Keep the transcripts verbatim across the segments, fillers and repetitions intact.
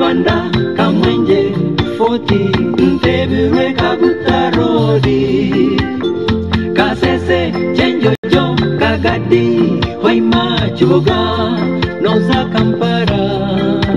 Rwanda Kamwenge Foti Ntebirwe Kabutarori Kasese Chenjojo Kagadi Hoima Chiboga Noza Kampara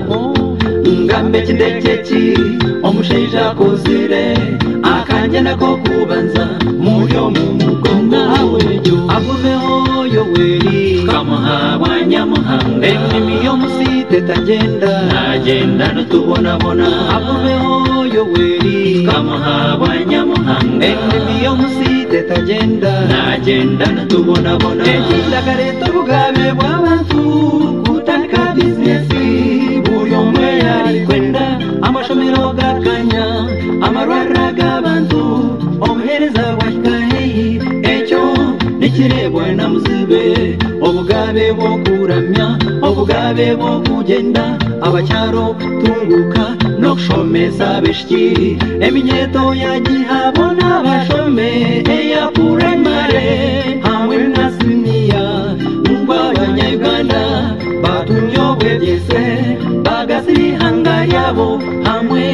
Ngambe Chindecheki Omusheja Kozire Akanjana Kokubanza Muyo Mumugonga Awejo Avumeho Yoweri Kamaha Wanyamuhanga Enimi Yomusite Tagenda Agenda Nutubona Bona Avumeho Yoweri Kamaha Wanyamuhanga Enimi Yomusite Tagenda Agenda Nutubona Bona Ejinda Kareto Bugabe Bwabantu Kutaka Businesi Buyo Mwe Yari Kwenda Amashomero Gakanya Amarwara Gabantu Omuhereza Washikaheyi Echo Nikirebwa na Muzibe Obugabe bwo kuramya Obugabe bwo kugenda Abacyaro tunguka no kushomeza beshiki Eminyeto yagihabo n'abashome Eya primary hamwe na senior Numva abanyayuganda batunyobwe byese Bagasiri hanga yabo hamwe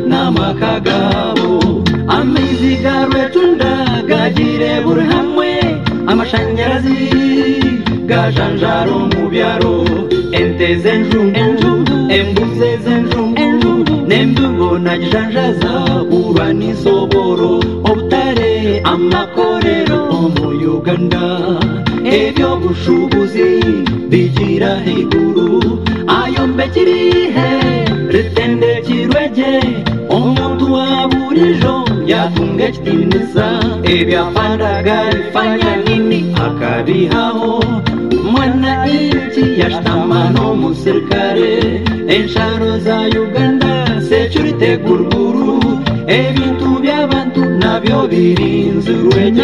n'amakagabo Amizi garwe tunda gagire buri hamwe Amashanyarazi gajanjaro mu byaro Ente zenjungu embuze zenjungu Nembugo na gijanjaza urwa n'isoboro Obutare amakorero mu Uganda Ebyo bushubuzi bigira higuru Ayo mbekirihe ritende kirweje Omuntu wa burijo yatunga kitinisa Ebyapandaga ifanya nini akabihaho Mwana inchi yashtamano musirikare Ensharo za Uganda security guruguru Ebintu by'abantu nabyo birinze urwege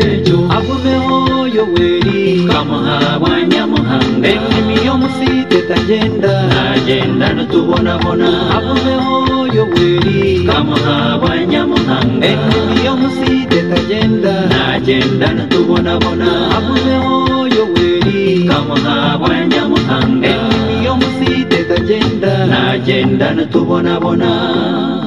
Avumeho Yoweri Kamaha Wanyamuhanga Enimi Yomusite Tagenda Agenda Nutubona Bona Avumeho Yoweri Kamaha Wanyamuhanga Enimi Yomusite Tagenda Agenda Nutubona Bona Avumeho Yoweri Kamaha Wanyamuhanga Enimi Yomusite Tagenda Agenda Nutubona Bona